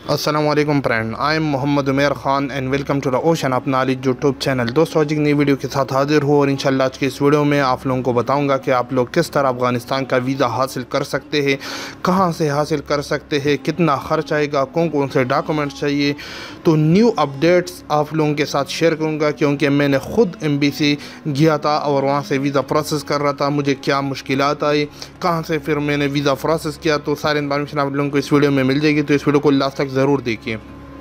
अस्सलाम वालेकुम friend, I am Mohammad Umer Khan and welcome to the ocean अपना अली यूट्यूब चैनल। दोस्तों, आज एक नई वीडियो के साथ हाजिर हो और इंशाल्लाह आज की इस वीडियो में आप लोगों को बताऊंगा कि आप लोग किस तरह अफ़गानिस्तान का वीज़ा हासिल कर सकते हैं, कहां से हासिल कर सकते हैं, कितना ख़र्च आएगा, कौन कौन से डॉक्यूमेंट्स चाहिए। तो न्यू अपडेट्स आप लोगों के साथ शेयर करूँगा क्योंकि मैंने ख़ुद एम्बेसी गया था और वहाँ से वीज़ा प्रोसेस कर रहा था। मुझे क्या मुश्किलात आई, कहाँ से फिर मैंने वीज़ा प्रोसेस किया, तो सारी इन्फॉर्मेशन आप लोगों को इस वीडियो में मिल जाएगी। तो इस वीडियो को लास्ट तक ज़रूर देखिए।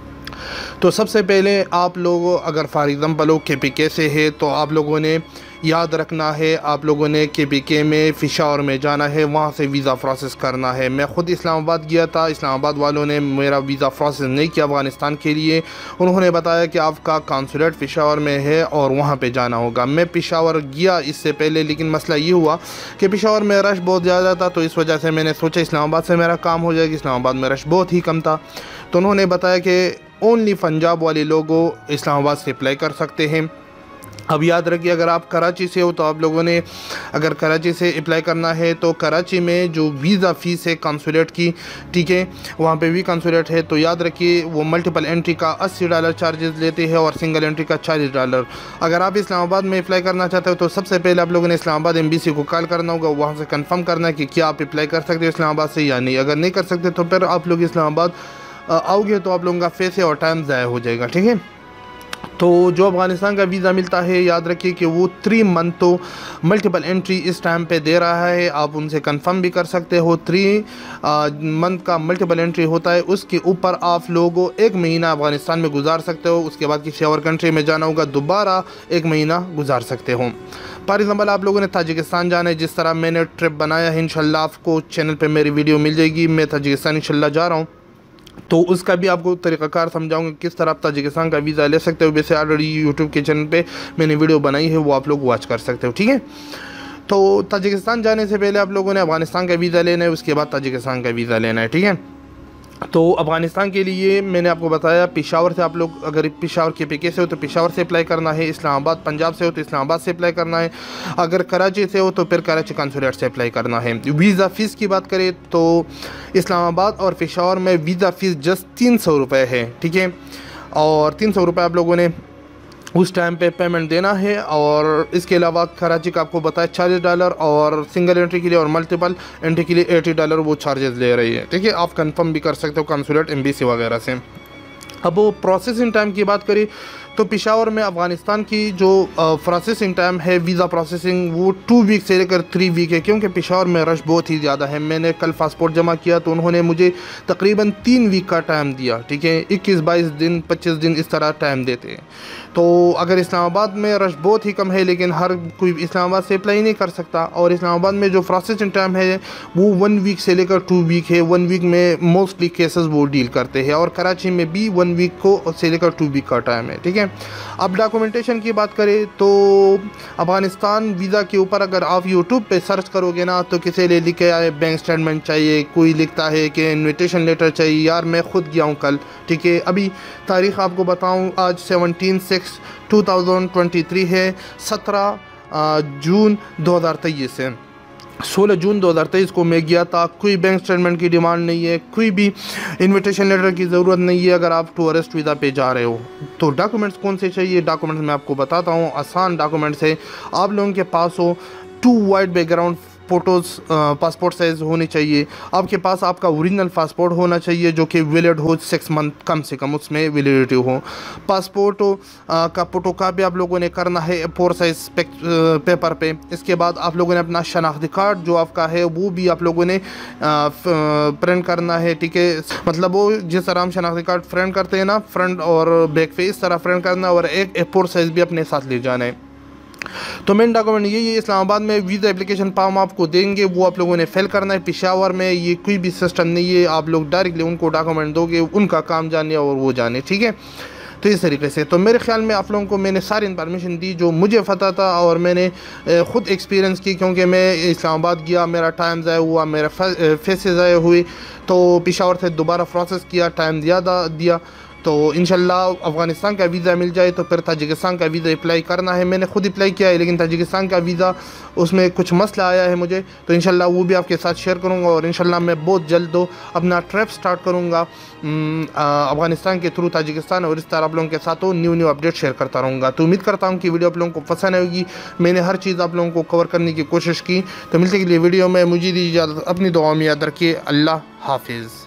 तो सबसे पहले आप लोग अगर फॉर एग्ज़ाम्पल KPK से है तो आप लोगों ने याद रखना है, आप लोगों ने KPK में पेशावर में जाना है, वहाँ से वीज़ा प्रोसेस करना है। मैं ख़ुद इस्लामाबाद गया था, इस्लामाबाद वालों ने मेरा वीज़ा प्रोसेस नहीं किया अफ़गानिस्तान के लिए। उन्होंने बताया कि आपका कॉन्सुलेट पेशावर में है और वहाँ पे जाना होगा। मैं पेशावर गया इससे पहले, लेकिन मसला ये हुआ कि पेशावर में रश बहुत ज़्यादा था, तो इस वजह से मैंने सोचा इस्लामाबाद से मेरा काम हो जाएगा। इस्लामाबाद में रश बहुत ही कम था, तो उन्होंने बताया कि ओनली पंजाब वाले लोगों इस्लामाबाद से अप्लाई कर सकते हैं। अब याद रखिए, अगर आप कराची से हो तो आप लोगों ने अगर कराची से अप्लाई करना है तो कराची में जो वीज़ा फ़ीस है कॉन्सुलेट की, ठीक है, वहाँ पे भी कॉन्सुलेट है, तो याद रखिए वो मल्टीपल एंट्री का $80 चार्जेस लेते हैं और सिंगल एंट्री का $40। अगर आप इस्लामाबाद में अप्लाई करना चाहते हो तो सबसे पहले आप लोगों ने इस्लामाबाद एम्बेसी को कॉल करना होगा, वहाँ से कन्फर्म करना है कि क्या आप अप्लाई कर सकते हो इस्लामाबाद से या नहीं। अगर नहीं कर सकते तो फिर आप लोग इस्लामाबाद आओगे तो आप लोगों का पैसे और टाइम ज़ाया हो जाएगा, ठीक है। तो जो अफ़गानिस्तान का वीज़ा मिलता है, याद रखिए कि वो 3 मंथ तो मल्टीपल एंट्री इस टाइम पे दे रहा है। आप उनसे कंफर्म भी कर सकते हो। 3 मंथ का मल्टीपल एंट्री होता है, उसके ऊपर आप लोगों 1 महीना अफ़गानिस्तान में गुजार सकते हो। उसके बाद किसी और कंट्री में जाना होगा, दोबारा 1 महीना गुजार सकते हो। फॉर एग्ज़ाम्पल आप लोगों ने ताजिकिस्तान जाना है, जिस तरह मैंने ट्रिप बनाया है, इंशाल्लाह आपको चैनल पर मेरी वीडियो मिल जाएगी। मैं ताजिकिस्तान इंशाल्लाह जा रहा हूँ, तो उसका भी आपको तरीक़ाकार समझाऊंगा किस तरह आप ताजिकिस्तान का वीज़ा ले सकते हो। वैसे ऑलरेडी यूट्यूब के चैनल पे मैंने वीडियो बनाई है, वो आप लोग वॉच कर सकते हो, ठीक है। तो ताजिकिस्तान जाने से पहले आप लोगों ने अफ़गानिस्तान का वीज़ा लेना है, उसके बाद ताजिकिस्तान का वीज़ा लेना है, ठीक है। तो अफ़गानिस्तान के लिए मैंने आपको बताया, पेशावर से आप लोग अगर पेशावर KPK से हो तो पेशावर से अप्लाई करना है, इस्लामाबाद पंजाब से हो तो इस्लामाबाद से अप्लाई करना है, अगर कराची से हो तो फिर कराची कॉन्सुलेट से अप्लाई करना है। वीज़ा फ़ीस की बात करें तो इस्लामाबाद और पेशावर में वीज़ा फ़ीस जस्ट 300 रुपये है, ठीक है। और 300 रुपये आप लोगों ने उस टाइम पे पेमेंट देना है। और इसके अलावा कराची का आपको बताया $40 और सिंगल एंट्री के लिए और मल्टीपल एंट्री के लिए $80 वो चार्जेस ले रही है, ठीक है। आप कंफर्म भी कर सकते हो कॉन्सुलेट एम्बेसी वगैरह से। अब वो प्रोसेसिंग टाइम की बात करें तो पेशावर में अफ़गानिस्तान की जो प्रोसेसिंग टाइम है वीज़ा प्रोसेसिंग, वो 2 वीक से लेकर 3 वीक है, क्योंकि पेशावर में रश बहुत ही ज़्यादा है। मैंने कल पासपोर्ट जमा किया तो उन्होंने मुझे तकरीबन 3 वीक का टाइम दिया, ठीक है। 21-22 दिन 25 दिन इस तरह टाइम देते हैं। तो अगर इस्लामाबाद में रश बहुत ही कम है, लेकिन हर कोई इस्लामाबाद से अप्लाई नहीं कर सकता, और इस्लामाबाद में जो प्रोसेसिंग टाइम है वो 1 वीक से लेकर 2 वीक है। 1 वीक में मोस्टली केसेस वो डील करते हैं, और कराची में भी 1 वीक को से लेकर 2 वीक का टाइम है, ठीक है। अब डॉक्यूमेंटेशन की बात करें तो अफ़गानिस्तान वीज़ा के ऊपर अगर आप यूट्यूब पे सर्च करोगे ना, तो किसी ने लिखे आए बैंक स्टेटमेंट चाहिए, कोई लिखता है कि इन्विटेशन लेटर चाहिए। यार मैं ख़ुद गया हूँ कल, ठीक है। अभी तारीख़ आपको बताऊँ, आज 17/6/2023 है, 17 जून 2023 है। 16 जून 2023 को मैं गया था। कोई बैंक स्टेटमेंट की डिमांड नहीं है, कोई भी इनविटेशन लेटर की ज़रूरत नहीं है अगर आप टूरिस्ट वीज़ा पे जा रहे हो। तो डॉक्यूमेंट्स कौन से चाहिए, डॉक्यूमेंट्स मैं आपको बताता हूँ। आसान डॉक्यूमेंट्स है, आप लोगों के पास हो 2 white background photos passport size होनी चाहिए। आपके पास आपका ओरिजिनल पासपोर्ट होना चाहिए जो कि वैलिड हो, 6 मंथ कम से कम उसमें वैलिडिटी हो। पासपोर्ट का फोटोकॉपी आप लोगों ने करना है A4 साइज़ पेपर पे। इसके बाद आप लोगों ने अपना शनाख्ती कार्ड जो आपका है वो भी आप लोगों ने प्रिंट करना है, ठीक है। मतलब वो जिस तरह हम शनाख्ती कार्ड प्रिंट करते हैं ना, फ्रंट और बैक पे, इस तरह प्रिंट करना, और एक A4 साइज़ भी अपने साथ ले जाना है। तो मेन डॉक्यूमेंट यही है। इस्लामाबाद में वीज़ा एप्लीकेशन फॉर्म आपको देंगे, वो आप लोगों ने फिल करना है। पेशावर में ये कोई भी सिस्टम नहीं है, आप लोग डायरेक्टली उनको डॉक्यूमेंट दोगे, उनका काम जाने और वो जाने, ठीक है। तो इस तरीके से तो मेरे ख्याल में आप लोगों को मैंने सारी इन्फॉर्मेशन दी जो मुझे पता था, और मैंने ख़ुद एक्सपीरियंस की, क्योंकि मैं इस्लामाबाद गया, मेरा टाइम ज़ाया हुआ, मेरा पैसे ज़ाया हुए, तो पेशावर से दोबारा प्रोसेस किया, टाइम ज़्यादा दिया। तो इंशाल्लाह अफ़गानिस्तान का वीज़ा मिल जाए तो फिर ताजिकिस्तान का वीज़ा अप्लाई करना है। मैंने खुद अप्लाई किया है, लेकिन ताजिकिस्तान का वीज़ा उसमें कुछ मसला आया है मुझे, तो इंशाल्लाह वो भी आपके साथ शेयर करूँगा। और इंशाल्लाह मैं बहुत जल्द दो अपना ट्रिप स्टार्ट करूँगा अफ़गानिस्तान के थ्रू ताजिकिस्तान, और इस तरह आप लोगों के साथ न्यू अपडेट शेयर करता रहूँगा। तो उम्मीद करता हूँ कि वीडियो आप लोगों को पसंद आएगी। मैंने हर चीज़ आप लोगों को कवर करने की कोशिश की। तो मिलते के लिए वीडियो में, मुझे दीजिए इजाज़त, अपनी दुआ में याद रखिए। अल्लाह हाफिज़।